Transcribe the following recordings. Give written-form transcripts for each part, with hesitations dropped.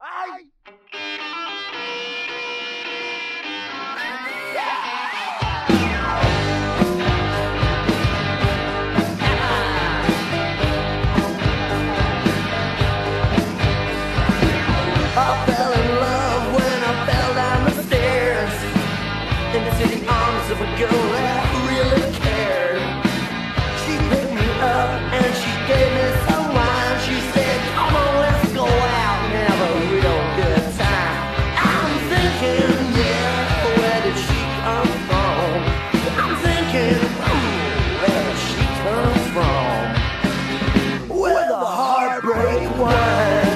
I fell in love when I fell down the stairs into the arms of a girl that really cared. She picked me up and she gave me some wine. She said, come on, let's go out and have a real good time. I'm thinking, yeah, where did she come from? I'm thinking, where did she come from? With a heartbreak wine.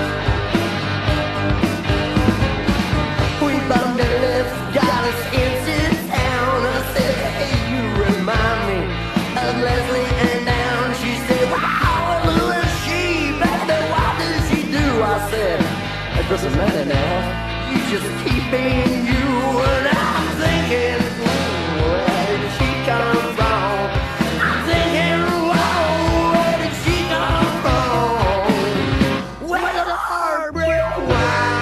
Got us into town. I said, hey, you remind me of Leslie and down. She said, wow, who is she? Baby, what did she do? I said, it doesn't matter now. You just keep being you. And I'm thinking, where did she come from? I'm thinking, whoa, where did she come from? Where the heartbreak wine.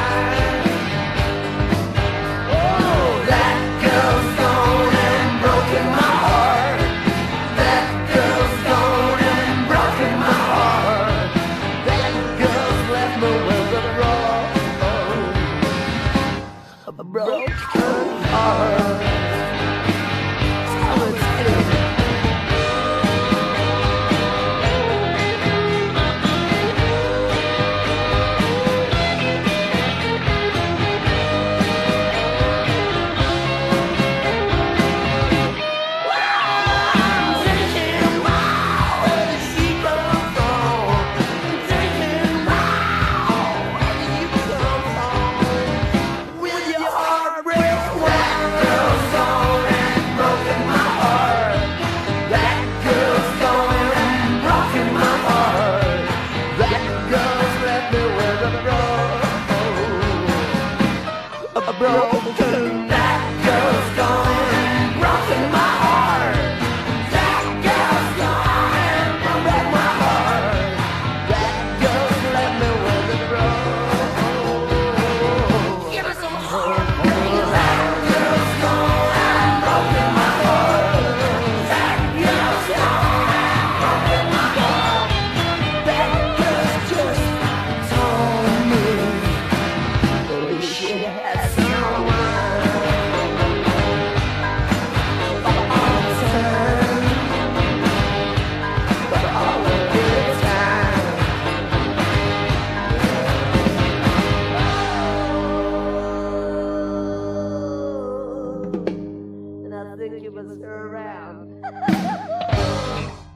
A broken heart. Broken, that girl's gone and broken my heart. That girl's gone and broken my heart. That girl's left me with a broke. Give me some heart. That girl's gone and broken my heart. That girl's gone and broken my heart. That girl's just told me that she had someone. And I think it was her around.